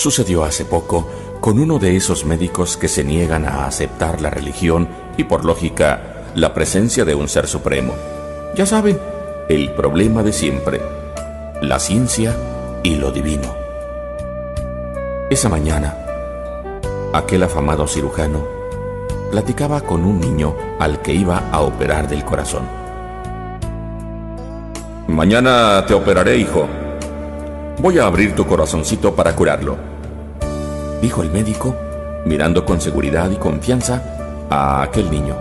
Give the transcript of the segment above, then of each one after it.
Sucedió hace poco con uno de esos médicos que se niegan a aceptar la religión y, por lógica, la presencia de un ser supremo. Ya saben, el problema de siempre: la ciencia y lo divino. Esa mañana, aquel afamado cirujano platicaba con un niño al que iba a operar del corazón. «Mañana te operaré, hijo. Voy a abrir tu corazoncito para curarlo», dijo el médico, mirando con seguridad y confianza a aquel niño.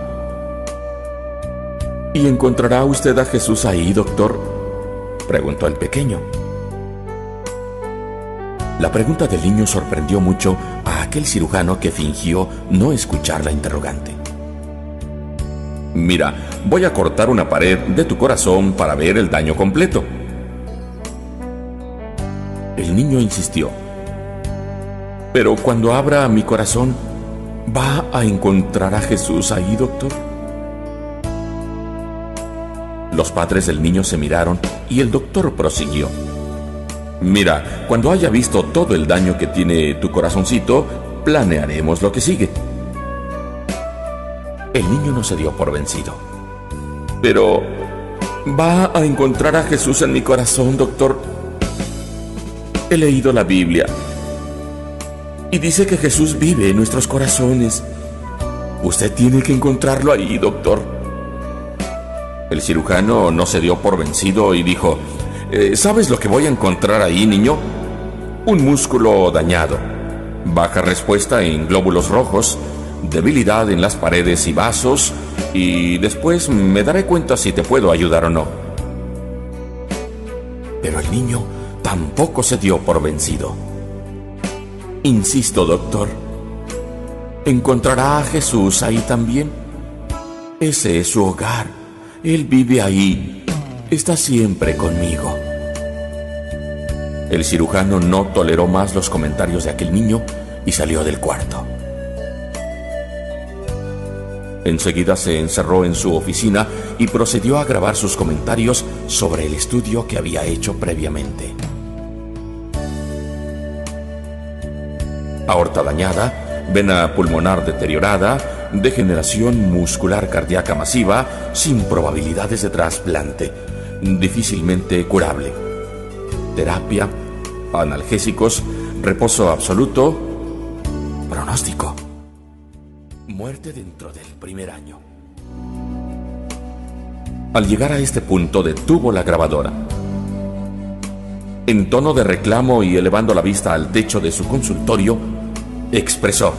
«¿Y encontrará usted a Jesús ahí, doctor?», preguntó el pequeño. La pregunta del niño sorprendió mucho a aquel cirujano, que fingió no escuchar la interrogante. «Mira, voy a cortar una pared de tu corazón para ver el daño completo». El niño insistió: «Pero cuando abra mi corazón, ¿va a encontrar a Jesús ahí, doctor?». Los padres del niño se miraron y el doctor prosiguió: «Mira, cuando haya visto todo el daño que tiene tu corazoncito, planearemos lo que sigue». El niño no se dio por vencido. «Pero, ¿va a encontrar a Jesús en mi corazón, doctor? He leído la Biblia y dice que Jesús vive en nuestros corazones. Usted tiene que encontrarlo ahí, doctor». El cirujano no se dio por vencido y dijo: «¿Sabes lo que voy a encontrar ahí, niño? Un músculo dañado, baja respuesta en glóbulos rojos, debilidad en las paredes y vasos, y después me daré cuenta si te puedo ayudar o no». Pero el niño tampoco se dio por vencido. «Insisto, doctor, ¿encontrará a Jesús ahí también? Ese es su hogar. Él vive ahí. Está siempre conmigo». El cirujano no toleró más los comentarios de aquel niño y salió del cuarto. Enseguida se encerró en su oficina y procedió a grabar sus comentarios sobre el estudio que había hecho previamente. Aorta dañada, vena pulmonar deteriorada, degeneración muscular cardíaca masiva, sin probabilidades de trasplante, difícilmente curable. Terapia, analgésicos, reposo absoluto, pronóstico: muerte dentro del primer año. Al llegar a este punto, detuvo la grabadora. En tono de reclamo y elevando la vista al techo de su consultorio, expresó: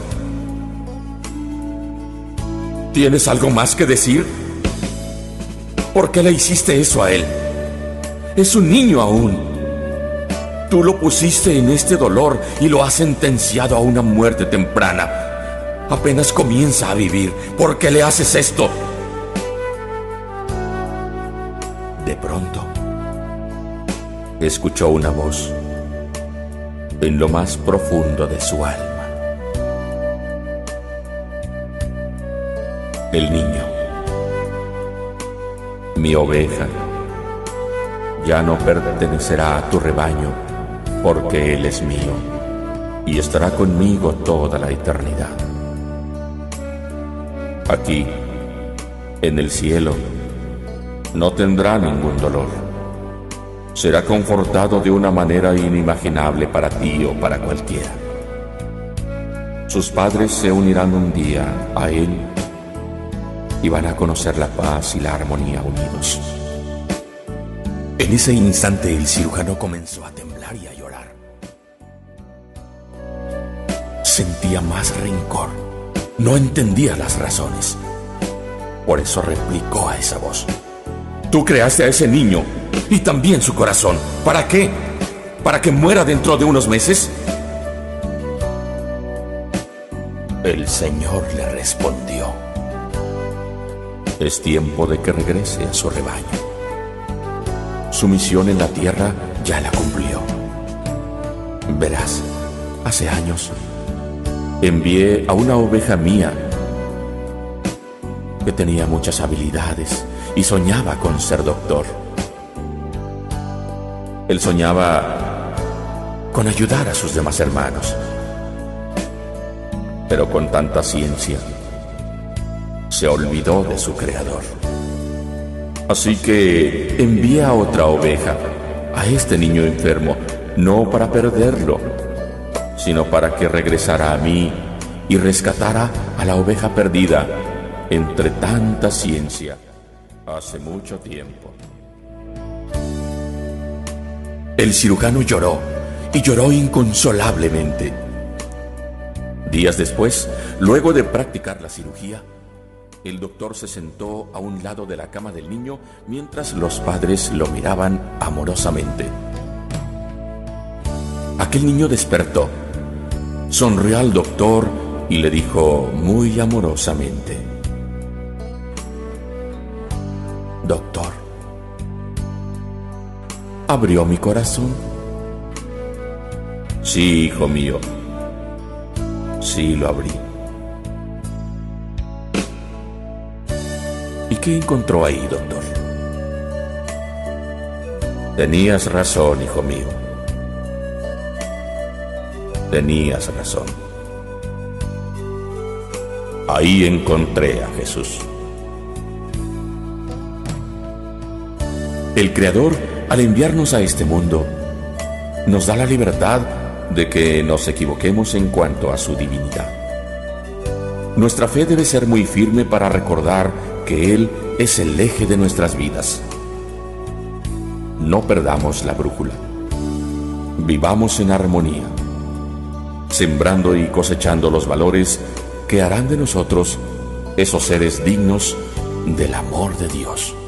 ¿tienes algo más que decir? ¿Por qué le hiciste eso a él? Es un niño aún. Tú lo pusiste en este dolor y lo has sentenciado a una muerte temprana. Apenas comienza a vivir. ¿Por qué le haces esto? De pronto, escuchó una voz en lo más profundo de su alma. El niño: «Mi oveja ya no pertenecerá a tu rebaño, porque él es mío y estará conmigo toda la eternidad. Aquí, en el cielo, no tendrá ningún dolor. Será confortado de una manera inimaginable para ti o para cualquiera. Sus padres se unirán un día a él y van a conocer la paz y la armonía unidos». En ese instante el cirujano comenzó a temblar y a llorar. Sentía más rencor. No entendía las razones. Por eso replicó a esa voz: «Tú creaste a ese niño y también su corazón. ¿Para qué? ¿Para que muera dentro de unos meses?». El Señor le respondió: «Es tiempo de que regrese a su rebaño. Su misión en la tierra ya la cumplió. Verás, hace años envié a una oveja mía que tenía muchas habilidades y soñaba con ser doctor. Él soñaba con ayudar a sus demás hermanos. Pero con tanta ciencia, se olvidó de su Creador. Así que envía otra oveja a este niño enfermo, no para perderlo, sino para que regresara a mí y rescatara a la oveja perdida entre tanta ciencia hace mucho tiempo. El cirujano lloró, y lloró inconsolablemente. Días después, luego de practicar la cirugía, el doctor se sentó a un lado de la cama del niño mientras los padres lo miraban amorosamente. Aquel niño despertó, sonrió al doctor y le dijo muy amorosamente: «Doctor, ¿abrió mi corazón?» «Sí, hijo mío, sí lo abrí». «¿Y qué encontró ahí, doctor?» «Tenías razón, hijo mío. Tenías razón. Ahí encontré a Jesús». El Creador, al enviarnos a este mundo, nos da la libertad de que nos equivoquemos en cuanto a su divinidad. Nuestra fe debe ser muy firme para recordar que Él es el eje de nuestras vidas. No perdamos la brújula. Vivamos en armonía, sembrando y cosechando los valores que harán de nosotros esos seres dignos del amor de Dios.